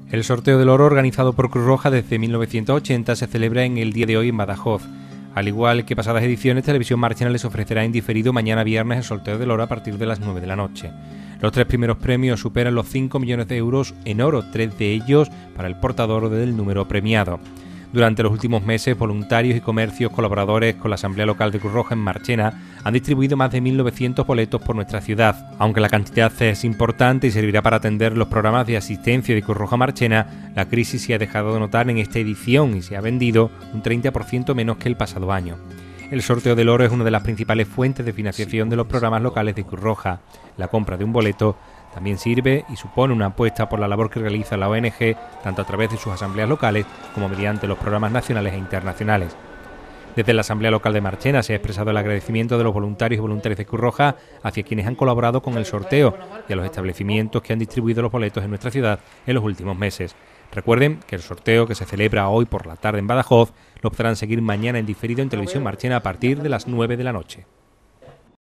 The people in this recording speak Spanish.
El sorteo del oro organizado por Cruz Roja desde 1980 se celebra en el día de hoy en Badajoz. Al igual que pasadas ediciones, Televisión Marchena les ofrecerá en diferido mañana viernes el sorteo del oro a partir de las 9 de la noche. Los 3 primeros premios superan los 5 millones de euros en oro, 3 de ellos para el portador del número premiado. Durante los últimos meses, voluntarios y comercios colaboradores con la Asamblea Local de Cruz Roja en Marchena han distribuido más de 1.900 boletos por nuestra ciudad. Aunque la cantidad es importante y servirá para atender los programas de asistencia de Cruz Roja Marchena, la crisis se ha dejado de notar en esta edición y se ha vendido un 30% menos que el pasado año. El sorteo del oro es una de las principales fuentes de financiación de los programas locales de Cruz Roja. La compra de un boleto también sirve y supone una apuesta por la labor que realiza la ONG, tanto a través de sus asambleas locales como mediante los programas nacionales e internacionales. Desde la Asamblea Local de Marchena se ha expresado el agradecimiento de los voluntarios y voluntarias de Cruz Roja hacia quienes han colaborado con el sorteo y a los establecimientos que han distribuido los boletos en nuestra ciudad en los últimos meses. Recuerden que el sorteo, que se celebra hoy por la tarde en Badajoz, lo podrán seguir mañana en diferido en Televisión Marchena a partir de las 9 de la noche.